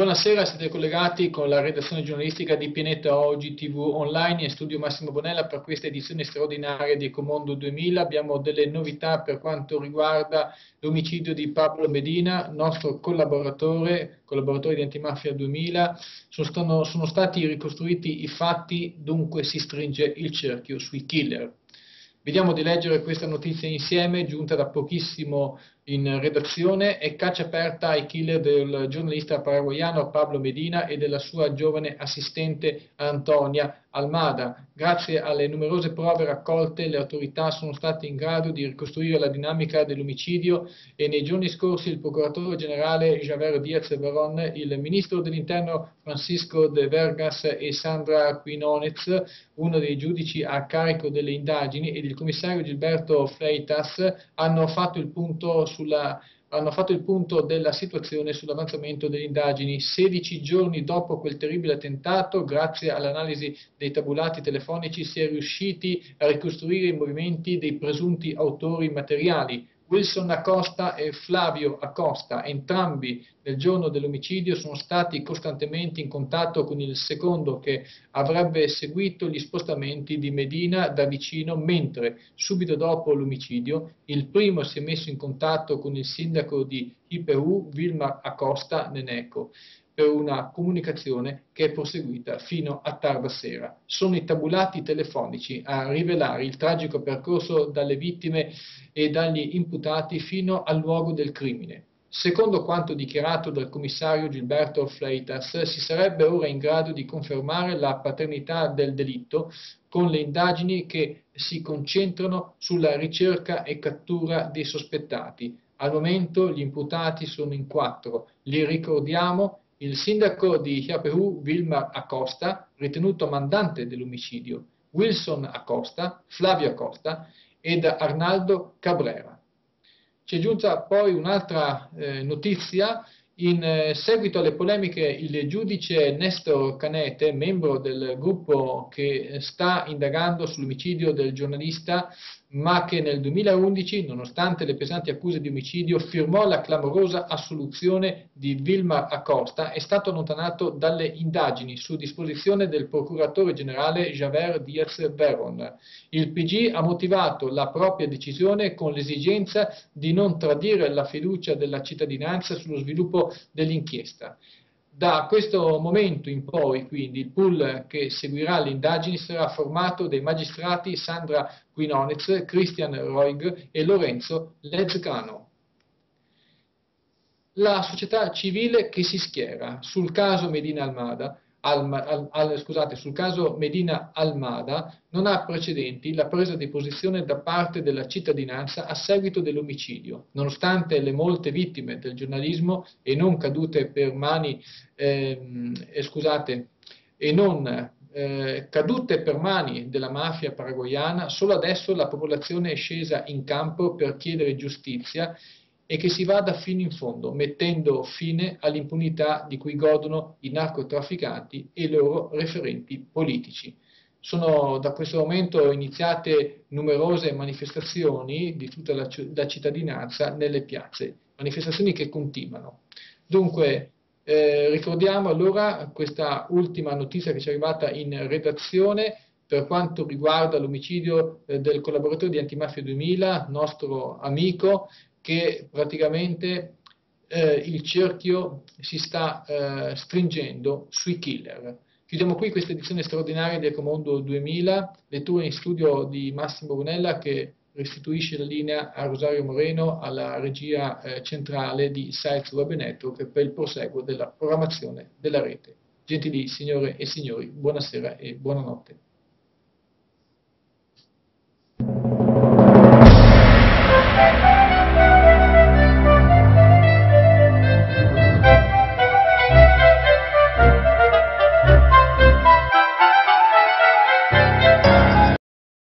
Buonasera, siete collegati con la redazione giornalistica di Pianeta Oggi TV Online e studio Massimo Bonella per questa edizione straordinaria di Ecomondo 2000. Abbiamo delle novità per quanto riguarda l'omicidio di Pablo Medina, nostro collaboratore di Antimafia 2000. Sono stati ricostruiti i fatti, dunque si stringe il cerchio sui killer. Vediamo di leggere questa notizia insieme, giunta da pochissimo in redazione. È caccia aperta ai killer del giornalista paraguayano Pablo Medina e della sua giovane assistente Antonia Almada. Grazie alle numerose prove raccolte, le autorità sono state in grado di ricostruire la dinamica dell'omicidio e nei giorni scorsi il procuratore generale Javier Díaz Verón, il ministro dell'interno Francisco de Vergas e Sandra Quinonez, uno dei giudici a carico delle indagini, ed il commissario Gilberto Fleitas hanno fatto il punto della situazione sull'avanzamento delle indagini. 16 giorni dopo quel terribile attentato, grazie all'analisi dei tabulati telefonici, si è riusciti a ricostruire i movimenti dei presunti autori materiali. Wilson Acosta e Flavio Acosta, entrambi nel giorno dell'omicidio, sono stati costantemente in contatto con il secondo, che avrebbe seguito gli spostamenti di Medina da vicino, mentre subito dopo l'omicidio il primo si è messo in contatto con il sindaco di IPU, Vilmar Acosta Neneco, per una comunicazione che è proseguita fino a tarda sera. Sono i tabulati telefonici a rivelare il tragico percorso dalle vittime e dagli imputati fino al luogo del crimine. Secondo quanto dichiarato dal commissario Gilberto Fleitas, si sarebbe ora in grado di confermare la paternità del delitto con le indagini che si concentrano sulla ricerca e cattura dei sospettati. Al momento gli imputati sono in 4. Li ricordiamo: il sindaco di Iapeú, Vilmar Acosta, ritenuto mandante dell'omicidio, Wilson Acosta, Flavio Acosta ed Arnaldo Cabrera. Ci è giunta poi un'altra notizia. In seguito alle polemiche, il giudice Nestor Canete, membro del gruppo che sta indagando sull'omicidio del giornalista, ma che nel 2011, nonostante le pesanti accuse di omicidio, firmò la clamorosa assoluzione di Vilmar Acosta, è stato allontanato dalle indagini su disposizione del procuratore generale Javier Díaz Verón. Il PG ha motivato la propria decisione con l'esigenza di non tradire la fiducia della cittadinanza sullo sviluppo dell'inchiesta. Da questo momento in poi, quindi, il pool che seguirà le indagini sarà formato dai magistrati Sandra Quinonez, Christian Roig e Lorenzo Lezcano. La società civile che si schiera sul caso Medina Almada non ha precedenti la presa di posizione da parte della cittadinanza a seguito dell'omicidio, nonostante le molte vittime del giornalismo e non cadute per mani cadute per mani della mafia paraguayana. Solo adesso la popolazione è scesa in campo per chiedere giustizia e che si vada fino in fondo, mettendo fine all'impunità di cui godono i narcotrafficanti e i loro referenti politici. Sono da questo momento iniziate numerose manifestazioni di tutta la cittadinanza nelle piazze, manifestazioni che continuano. Dunque, ricordiamo allora questa ultima notizia che ci è arrivata in redazione per quanto riguarda l'omicidio del collaboratore di Antimafia 2000, nostro amico, che praticamente il cerchio si sta stringendo sui killer. Chiudiamo qui questa edizione straordinaria di Ecomondo 2000, lettura in studio di Massimo Bonella, che restituisce la linea a Rosario Moreno, alla regia centrale di Sites Web Network, per il proseguo della programmazione della rete. Gentili signore e signori, buonasera e buonanotte.